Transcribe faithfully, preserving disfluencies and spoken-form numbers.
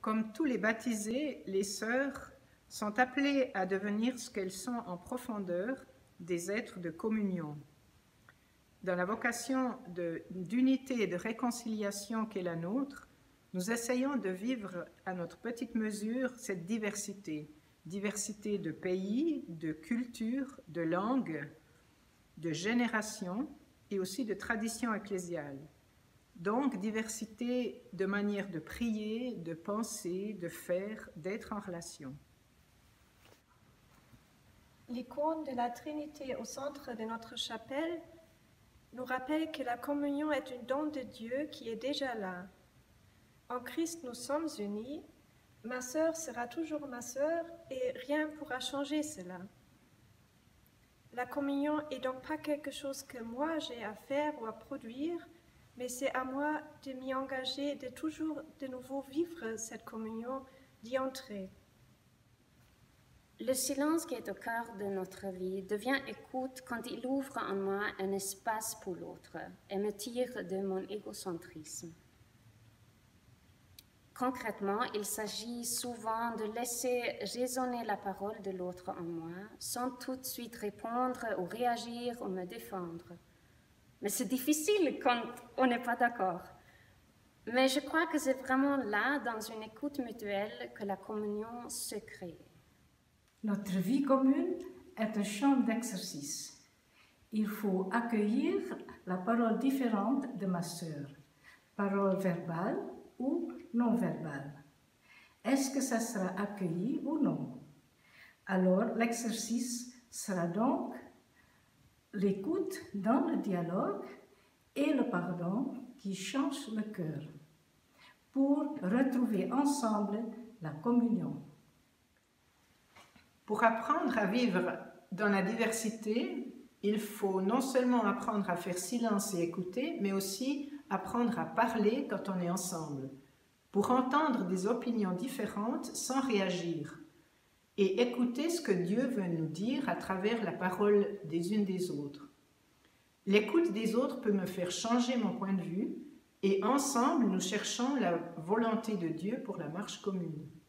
Comme tous les baptisés, les sœurs sont appelées à devenir ce qu'elles sont en profondeur, des êtres de communion. Dans la vocation de- d'unité et de réconciliation qu'est la nôtre, nous essayons de vivre à notre petite mesure cette diversité, diversité de pays, de cultures, de langues, de générations et aussi de traditions ecclésiales. Donc, diversité de manières de prier, de penser, de faire, d'être en relation. L'icône de la Trinité au centre de notre chapelle nous rappelle que la communion est un don de Dieu qui est déjà là. En Christ, nous sommes unis. Ma sœur sera toujours ma sœur et rien ne pourra changer cela. La communion est donc pas quelque chose que moi j'ai à faire ou à produire, mais c'est à moi de m'y engager, de toujours de nouveau vivre cette communion, d'y entrer. Le silence qui est au cœur de notre vie devient écoute quand il ouvre en moi un espace pour l'autre et me tire de mon égocentrisme. Concrètement, il s'agit souvent de laisser résonner la parole de l'autre en moi sans tout de suite répondre ou réagir ou me défendre. Mais c'est difficile quand on n'est pas d'accord. Mais je crois que c'est vraiment là, dans une écoute mutuelle, que la communion se crée. Notre vie commune est un champ d'exercice. Il faut accueillir la parole différente de ma sœur, parole verbale ou non verbale. Est-ce que ça sera accueilli ou non? Alors l'exercice sera donc l'écoute dans le dialogue et le pardon qui change le cœur pour retrouver ensemble la communion. Pour apprendre à vivre dans la diversité, il faut non seulement apprendre à faire silence et écouter, mais aussi apprendre à parler quand on est ensemble, pour entendre des opinions différentes sans réagir, et écouter ce que Dieu veut nous dire à travers la parole des unes des autres. L'écoute des autres peut me faire changer mon point de vue, et ensemble, nous cherchons la volonté de Dieu pour la marche commune.